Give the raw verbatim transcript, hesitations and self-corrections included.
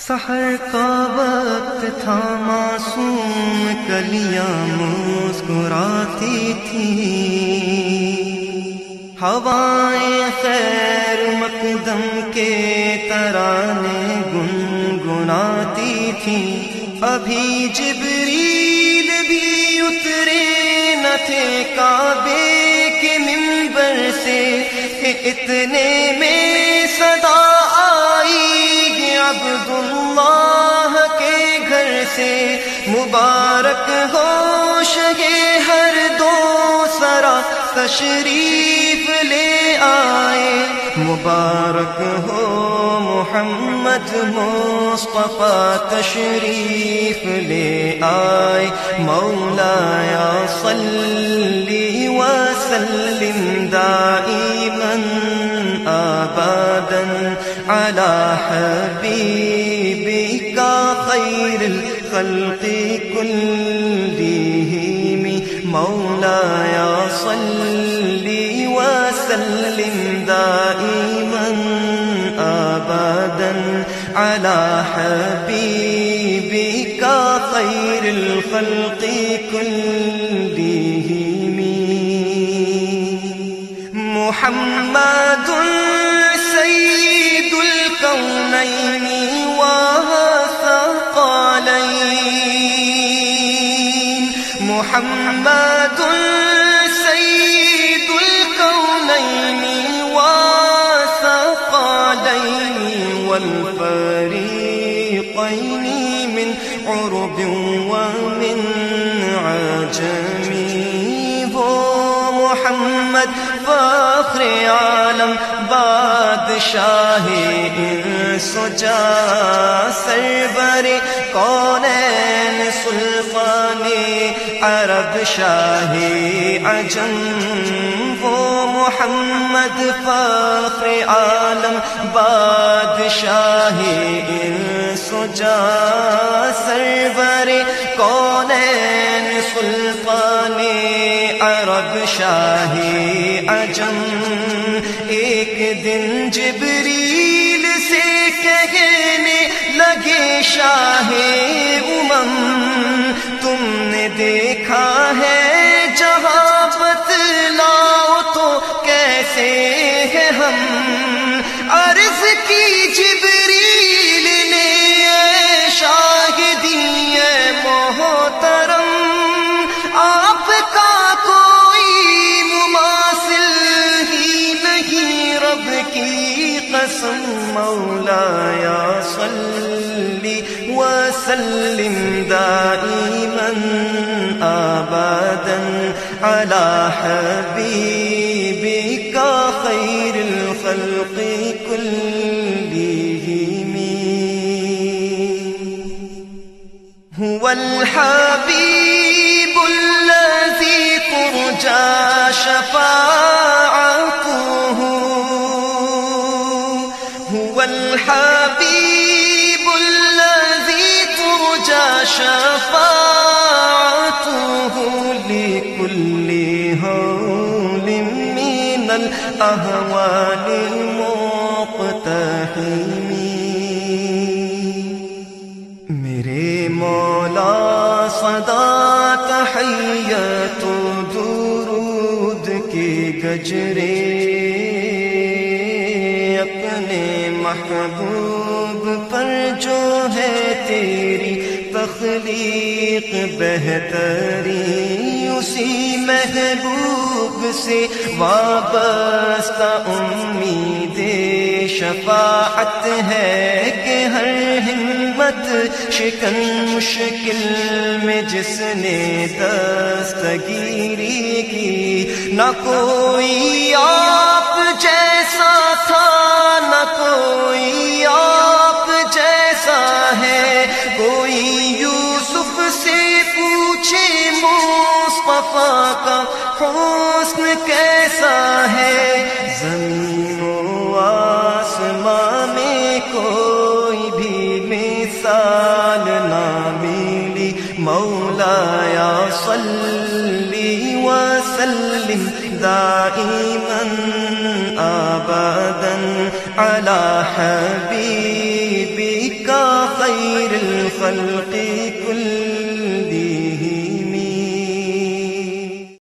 سحر کا وقت تھا، معصوم کلیاں مسکراتی تھیں، ہوائیں خیر مقدم کے ترانے گنگناتی تھیں۔ ابھی جبریل بھی اترے نہ تھے کعبے کے منبر سے کہ اتنے میں صدا آئی عبداللہ کے گھر سے، مبارک ہو شگے ہر دو سرا تشریف لے آئے، مبارک ہو محمد مصطفیٰ تشریف لے آئے۔ مولایا صلی وسلم دائما ابدا علی حبیبک خیر الخلق کلہم، مولایا صلی وسلم دائما ابدا علی حبیبک خیر الخلق کلہم۔ محمد سید الکونین والثقلین، محمد سید الکونین والثقلین والفریقین من عرب ومن عجم، وہ محمد فخر عالم بادشاہ انس و جاں، سرور کونین سلطان عرب شاہ عجم، وہ محمد فخر عالم بادشاہ انس و جاں، سرور کونین سلطان عرب شاہ عجم۔ ایک دن جبریل سے کہنے لگے شاہ امم، تم نے دیکھا ہے جہاں بتلاؤ تو کیسے ہیں ہم؟ عرض کی جبریل نے اے شاہ دیے محترم، آپ کا کوئی مماثل ہی نہیں رب کی قسم، مولایا صلی وسلم دائما ابدا علی حبیبک خیر الخلق کلہم۔ هو الحبیب الذی ترجى شفاعته، هو الحبیب الذی ترجى شفاعته لكل هول من الاهوال المقتحم۔ میرے مولا صدا تحیت و درود کے گجرے اپنے محبوب پر جو ہے تیری تخلیق بہتری، اسی محبوب سے وابستہ امید شفاعت ہے کہ ہر ہمت شکن مشکل میں جس نے دستگیری کی، نہ کوئی آپ جیسا تھا نہ کوئی آپ جیسا ہے، کوئی یوسف سے پوچھے مصطفیٰ کا حسن کیسا ہے، زمین و آسمان میں کوئی بھی مثال نہ ملی، مولایا صلی وسلم دائما ابدا علی حبیبک خير الخلق كلهم